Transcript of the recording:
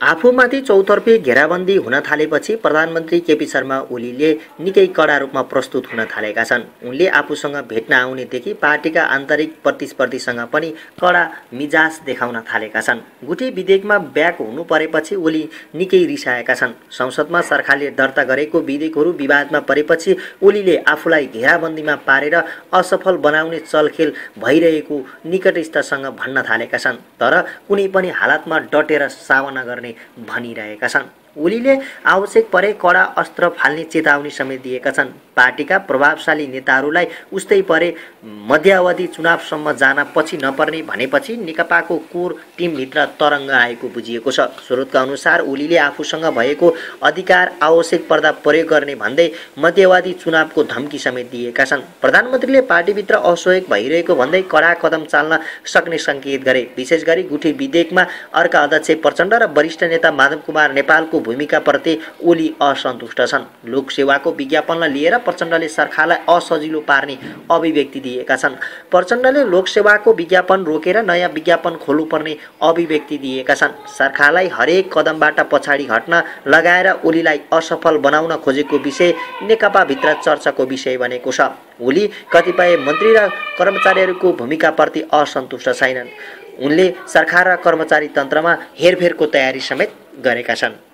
आफूमाथि चौतर्फी घेराबन्दी हुन थालेपछि प्रधानमन्त्री केपी शर्मा ओलीले निकै कडा रूपमा प्रस्तुत हुन थालेका छन्। उनले आफूसँग भेट्न आउनेदेखि पार्टीका आन्तरिक प्रतिस्पर्धीसँग पनि कडा मिजाज देखाउन थालेका छन्। गुठी विधेयकमा ब्याक हुनु परेपछि ओली निकै रिसाएका छन्। संसदमा सरकारले दर्ता गरेको विधेयकहरू विवादमा परेपछि ओलीले आफूलाई घेराबन्दीमा पारेर असफल बनाउने चलखेल भइरहेको निकटस्थसँग भन्न थालेका छन्, तर कुनै पनि हालतमा डटेर सामना गर्ने भनिरहेका छन्। ओलीले आवश्यक परे कडा अस्त्र फाल्ने चेतावनी समेत दिएका छन्। पार्टीका प्रभावशाली नेताहरूलाई उस्तै परे मध्यावधि चुनावसम्म जान पछि नपर्ने भनेपछि नेकपाको कोर टिमभित्र तरङ्ग आएको बुझिएको छ। स्रोतका अनुसार ओलीले आफूसँग भएको अधिकार आवश्यक पर्दा प्रयोग गर्ने भन्दै मध्यावधि चुनावको धम्की समेत दिएका छन्। प्रधानमन्त्रीले पार्टीभित्र असहयोग भइरहेको भन्दै कडा कदम चाल्न सक्ने सङ्केत गरे। विशेष गरी गुठी विधेयकमा अर्का अध्यक्ष प्रचण्ड र वरिष्ठ नेता माधव कुमार नेपालको भूमिकाप्रति ओली असन्तुष्ट छन्। लोकसेवाको विज्ञापनलाई लिएर प्रचण्डले सरकारलाई असजिलो पार्ने अभिव्यक्ति दिएका छन्। प्रचण्डले लोकसेवाको विज्ञापन रोकेर नयाँ विज्ञापन खोल्नुपर्ने अभिव्यक्ति दिएका छन्। सरकारलाई हरेक कदमबाट पछाडि हट्न लगाएर ओलीलाई असफल बनाउन खोजेको विषय नेकपाभित्र चर्चाको विषय बनेको छ। ओली कतिपय मन्त्री र कर्मचारीहरूको भूमिकाप्रति असन्तुष्ट छैनन्। उनले सरकार र कर्मचारी तन्त्रमा हेरफेरको तयारी समेत गरेका छन्।